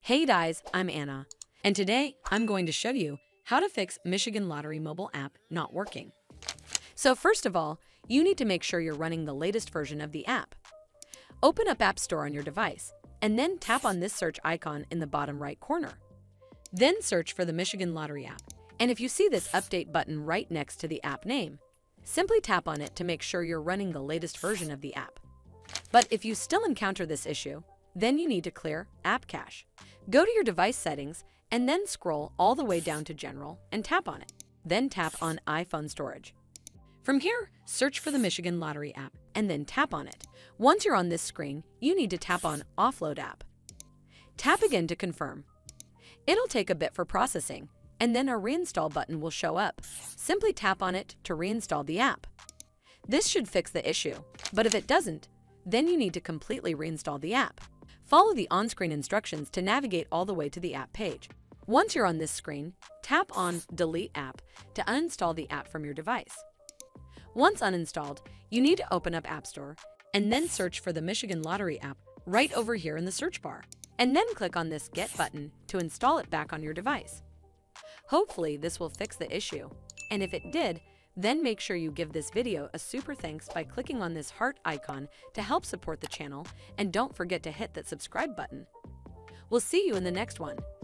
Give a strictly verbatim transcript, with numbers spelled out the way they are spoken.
Hey guys, I'm Anna, and today I'm going to show you how to fix Michigan Lottery mobile app not working. So first of all, you need to make sure you're running the latest version of the app. Open up App Store on your device, and then tap on this search icon in the bottom right corner. Then search for the Michigan Lottery app, and if you see this update button right next to the app name, simply tap on it to make sure you're running the latest version of the app. But if you still encounter this issue, then you need to clear App Cache. Go to your device settings and then scroll all the way down to General and tap on it. Then tap on iPhone Storage. From here, search for the Michigan Lottery app and then tap on it. Once you're on this screen, you need to tap on Offload App. Tap again to confirm. It'll take a bit for processing, and then a reinstall button will show up. Simply tap on it to reinstall the app. This should fix the issue, but if it doesn't, then you need to completely reinstall the app. Follow the on-screen instructions to navigate all the way to the app page. Once you're on this screen, tap on Delete App to uninstall the app from your device. Once uninstalled, you need to open up App Store and then search for the Michigan Lottery app right over here in the search bar, and then click on this Get button to install it back on your device. Hopefully this will fix the issue, and if it did, then make sure you give this video a super thanks by clicking on this heart icon to help support the channel, and don't forget to hit that subscribe button. We'll see you in the next one.